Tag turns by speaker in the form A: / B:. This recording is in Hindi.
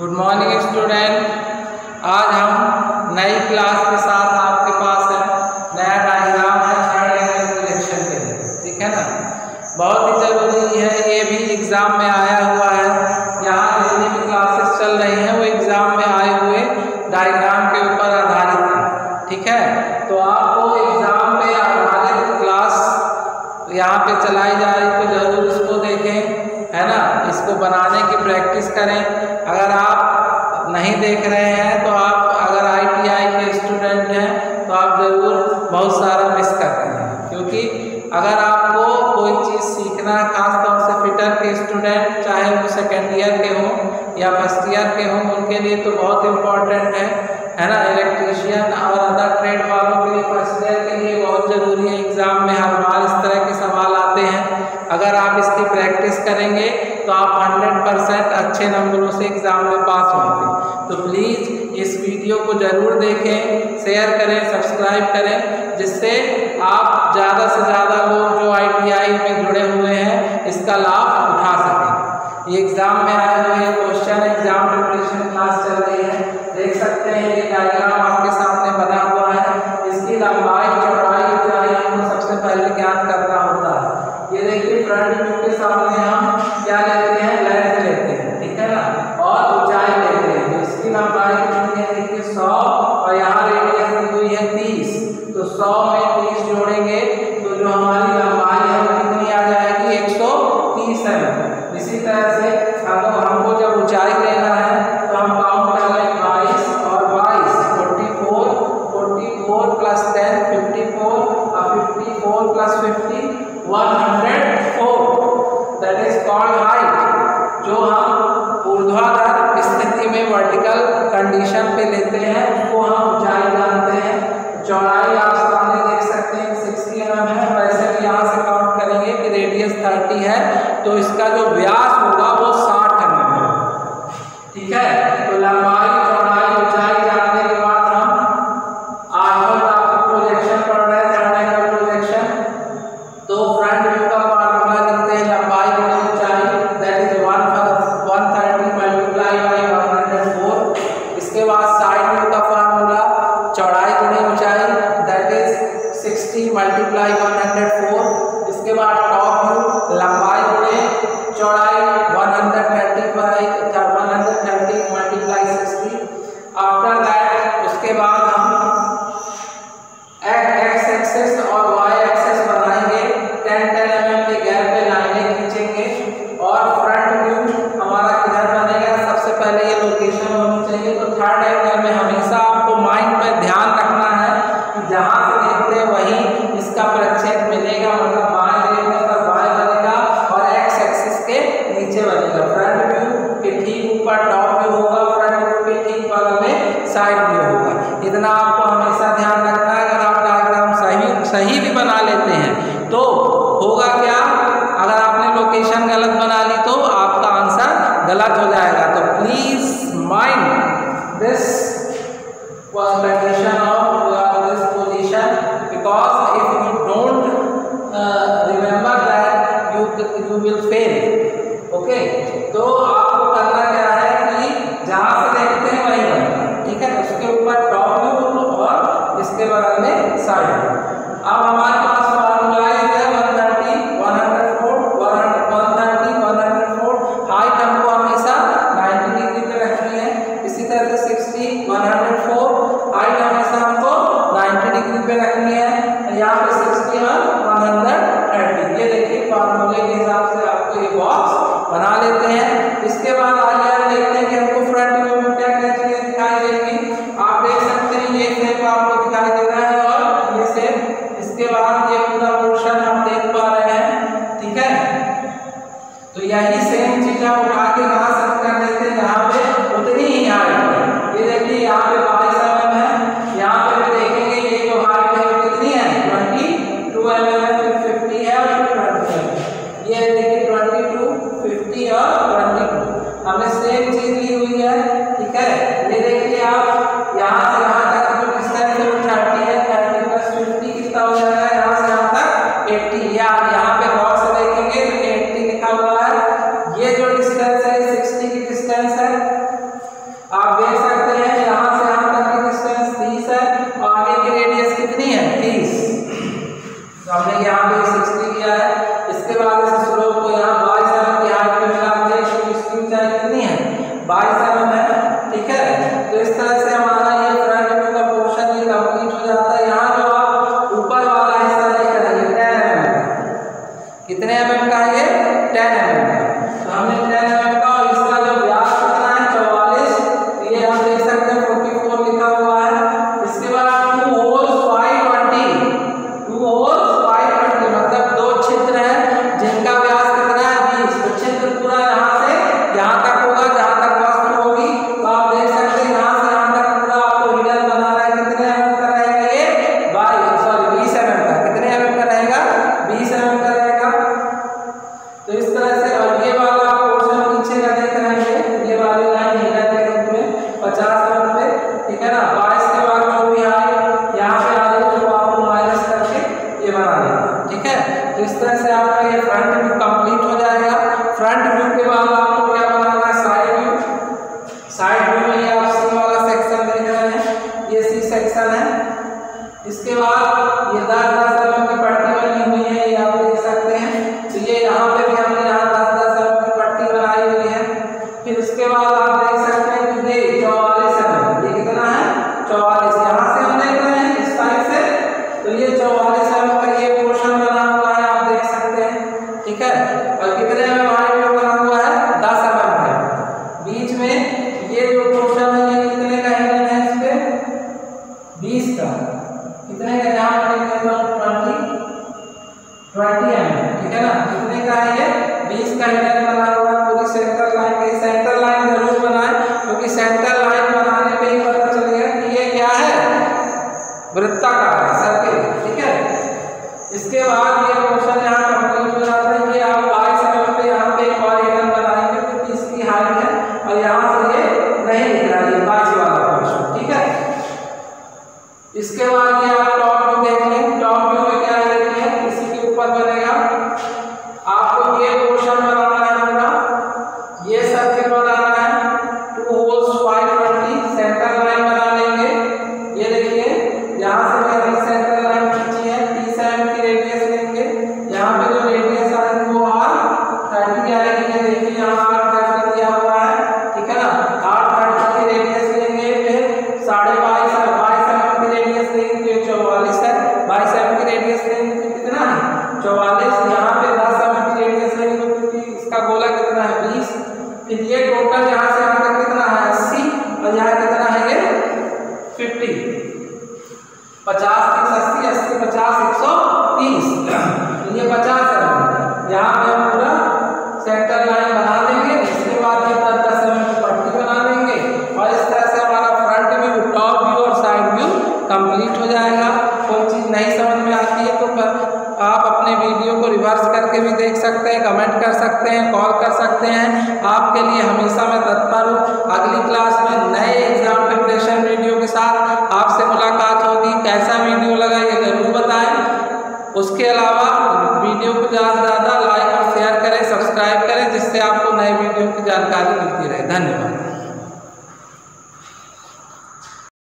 A: Good morning student. आज हम नई क्लास के साथ आपके पास है नया डायग्राम है थर्ड एंगल प्रोजेक्शन के लिए, ठीक है ना। बहुत ही ज़रूरी है, ये भी एग्ज़ाम में आया हुआ है। यहाँ जितनी भी क्लासेस चल रही हैं वो एग्ज़ाम में आए हुए डायग्राम के ऊपर आधारित है, ठीक है। तो आपको एग्ज़ाम पे आधारित क्लास यहाँ पे चलाई जा रही तो ज़रूर इसको देखें, है ना। इसको बनाने की प्रैक्टिस करें। अगर आप नहीं देख रहे हैं तो आप अगर ITI के स्टूडेंट हैं तो आप ज़रूर बहुत सारा मिस कर रहे हैं, क्योंकि अगर आपको कोई चीज़ सीखना है, खास तौर से फिटर के स्टूडेंट, चाहे वो सेकेंड ईयर के हों या फर्स्ट ईयर के हों, उनके लिए तो बहुत इम्पॉर्टेंट है ना। इलेक्ट्रीशियन और अदर ट्रेड वालों के लिए, फर्स्ट ईयर के लिए बहुत ज़रूरी है। एग्ज़ाम में हर बार इस तरह के सवाल आते हैं। अगर आप इसकी प्रैक्टिस करेंगे तो आप 100% अच्छे नंबरों से एग्ज़ाम में पास होंगे। तो प्लीज़ इस वीडियो को ज़रूर देखें, शेयर करें, सब्सक्राइब करें, जिससे आप ज़्यादा से ज़्यादा लोग जो ITI में जुड़े हुए हैं इसका लाभ उठा सकें। ये एग्ज़ाम में आए हुए क्वेश्चन एग्जाम प्रिपरेशन क्लास चल रही है, देख सकते हैं। ये डायग्राम आपके सामने बना हुआ है। इसकी लंबाई, चौड़ाई, ऊंचाई हमको सबसे पहले ज्ञात करना होता है। ये देखिए, फ्रंट व्यू के सामने हम क्या लेते हैं, लेंथ लेते हैं, ठीक है ना, और ऊंचाई लेते हैं। तो इसकी लंबाई कितनी है, देखिए 100, और यहाँ रेडियस दी हुई है 30। तो 100 में 30 जोड़ेंगे तो जो हमारी लंबाई है वो कितनी आ जाएगी, 130 है। इसी तरह से हमको जब ऊंचाई लेना है तो हम काउंट कर लें 22 और 22, 44 प्लस 10 54, और 54 plus 50 104। That is called height. जो हम ऊर्ध्वाधर स्थिति में वर्टिकल कंडीशन पे लेते हैं उसको हम ऊंचाई जानते हैं। चौड़ाई आप सामने देख सकते हैं 60 mm है। वैसे भी यहाँ से काउंट करेंगे कि रेडियस 30 है तो इसका जो व्यास होगा वो 60 mm है, ठीक है। तो लंबाई, चौड़ाई, ऊंचाई जानने के बाद हम आजकल आपको प्रोजेक्शन पढ़ रहे हैं, थर्ड एंगल प्रोजेक्शन। तो फ्रंट व्यू का फार्मूला लिखते हैं, लंबाई गुणा ऊंचाई, दैट इज 130 मल्टीप्लाई बाय 104। इसके बाद साइड व्यू का फार्मूला, चौड़ाई गुणा ऊंचाई, दैट इज 60 मल्टीप्लाई 104। इसके बाद टॉप व्यू, लंबाई गुणा चौड़ाई 130 मल्टीप्लाई 60। आफ्टर दैट उसके बाद हम एक्स एक्सेस और वाई एक्सेस बनाएंगे, 10-10 mm के गैप पे लाइनें खींचेंगे। और फ्रंट व्यू हमारा किधर बनेगा, सबसे पहले ये लोकेशन होनी चाहिए। तो थर्ड एंगल में हमेशा आपको माइंड में ध्यान रखना है कि जहाँ से देखते हैं वहीं इसका प्रक्षेप मिलेगा, मतलब बाएं देखने पर बाएं बनेगा और एक्स एक्सिस के नीचे बनेगा। फ्रंट व्यू के ठीक ऊपर टॉप व्यू होगा, फ्रंट व्यू के ठीक बगल में साइड व्यू होगा। इतना आपको हमेशा ध्यान रखना है। अगर आप डायग्राम सही भी बना लेते हैं तो होगा क्या, अगर आपने लोकेशन गलत बना ली तो आपका आंसर गलत हो जाएगा। तो please mind this condition of this position, because if you don't remember that you will fail. Okay, तो आपको करना क्या है कि जहाँ से देखते हैं वहीं बनेगा, ठीक है। उसके ऊपर टॉप व्यू और इसके बगल में साइड व्यू। अब हमारे पास फॉर्मूलाइज है 130, 104, 130, 104। हाइट हमको हमेशा 90 डिग्री पे रखनी है। इसी तरह से 60, 104, हाइट हमेशा हमको 90 डिग्री पे रखनी है। यहाँ पे 60 और 130। ये देखिए, फॉर्मूले के हिसाब से आपको ये बॉक्स बना लेते हैं। इसके बाद आगे हम देखते हैं कि हमको फ्रंट व्यू में क्या क्या चीजें दिखाई देंगी। आप देख सकते हैं ये शेप आपको दिखाई दे रहा है और ये शेप। इसके बाद कितनी है 30, तो हमने यहाँ पे 60 किया है। इसके बाद इस स्लोप को यहाँ 22 mm की हाइट में मिला दें, तो इसकी ऊंचाई कितनी है 22 mm है, ठीक है। तो इस तरह से हमारा ये फ्रंट व्यू का पोर्शन ये कंप्लीट हो जाता है। यहाँ जो आप ऊपर वाला हिस्सा देख रहे हैं 10 mm का, कितने mm का है ये 10 mm का, तो हमने 10 mm का, और इसका जो व्यास कितना है 44, ये हम देख सकते हैं 44 लिखा हुआ है। इसके बाद 2 होल्स 520, 2 होल्स 520 मतलब 2 छिद्र हैं जिनका व्यास कितना है 20, तो छिद्र पूरा यहाँ से यहाँ तक होगा जहाँ तक वस्तु होगी। तो आप देख सकते हैं यहाँ से यहाँ तक पूरा आपको हिडन बनाना है, कितने mm का रहेगा ये 20 mm का, कितने mm का रहेगा 20 mm का रहेगा। तो इस तरह से, और ये वाला पोर्शन नीचे का देख रहे हैं, ये वाली लाइन हिडन के रूप में 50 mm पे, ठीक है ना। 22 के बाद जो भी आए यहाँ पे आ जाए तो आपको माइनस करके ये बना देना, ठीक है। तो इस तरह से आपका ये फ्रंट व्यू कंप्लीट हो जाएगा। फ्रंट व्यू के बाद आपको क्या बनाना है साइड व्यू। साइड व्यू में ये आप सी वाला सेक्शन देख रहे हैं, ये सी सेक्शन है। इसके बाद ये 10-10 mm की पट्टी बनी हुई है, ये आप देख सकते हैं। तो ये यहाँ पे भी हमने यहाँ 10-10 mm की पट्टी बनाई हुई है। फिर उसके बाद आप देख सकते हैं कि ये 44 mm, ये कितना है 44, यहाँ से हम देख रहे हैं इस साइड से, तो ये 44 mm का ये पोर्शन बना हुआ है, आप देख सकते हैं, ठीक है। और कितने mm हाइट में बना हुआ है 10 mm का। बीच में ये जो पोर्शन है ये कितने का हिडन है, इस पे 20 का, कितने का यहाँ पर 20 mm, ठीक है ना। कितने का है ये 20 का हिडन बना हुआ है। पूरी सेंटर लाइन की, सेंटर लाइन जरूर बनाए क्योंकि सेंटर लाइन बनाने पे ही पता चलेगा कि ये क्या है वृत्ताकार है, सर्किल, ठीक है। इसके बाद ये पोर्शन यहाँ कंप्लीट हो जाता है। ये आप 22 mm पे यहाँ पे एक और हिडन बनाएंगे क्योंकि इसकी हाइट है और यहाँ से ये नहीं दिख रहा है, ये 22 वाला पोर्शन, ठीक है। इसके बाद ये आप टॉप व्यू देख लें। टॉप व्यू में क्या है, देखिए इसी के ऊपर बनेगा, आपको ये पोर्शन बनाना है पूरा, ये सर्किल बनाना है। 2 होल्स 520 सेंटर लाइन बना लेंगे। ये देखिए यहाँ से मैंने सेंटर लाइन खींची है, 30 mm की रेडियस लेंगे। यहाँ पे जो रेडियस आएगी वो R30 आएगी, ये देखिए यहाँ R30 दिया हुआ है, ठीक है ना। R30 की रेडियस लेंगे, फिर 22.5 mm की रेडियस लेंगे, 44 है, 22 mm की रेडियस लेंगे तो कितना है 44। यहाँ पे 10 mm की रेडियस लेंगे क्योंकि इसका गोला कितना है 20। फिर ये टोटल यहाँ से यहाँ तक कितना है 80, और यहाँ कितना है ये 50, 50 30 80 80 50 130, तो ये 50 mm। यहाँ पे हम पूरा सेंटर लाइन बना देंगे। इसके बाद ये 10-10 mm की पट्टी बना देंगे, और इस तरह से हमारा फ्रंट व्यू, टॉप व्यू और साइड व्यू कंप्लीट हो जाएगा। कोई चीज़ नहीं समझ में आती है तो आप अपने वीडियो को रिवर्स करके भी देख सकते हैं, कमेंट कर सकते हैं, कॉल कर सकते हैं। आपके लिए हमेशा मैं तत्पर हूँ। अगली क्लास में नए एग्जाम प्रिपरेशन वीडियो के साथ आपसे मुलाकात होगी। कैसा वीडियो लगा ये जरूर बताएं। उसके अलावा वीडियो को ज़्यादा से ज़्यादा लाइक और शेयर करें, सब्सक्राइब करें, जिससे आपको नए वीडियो की जानकारी मिलती है।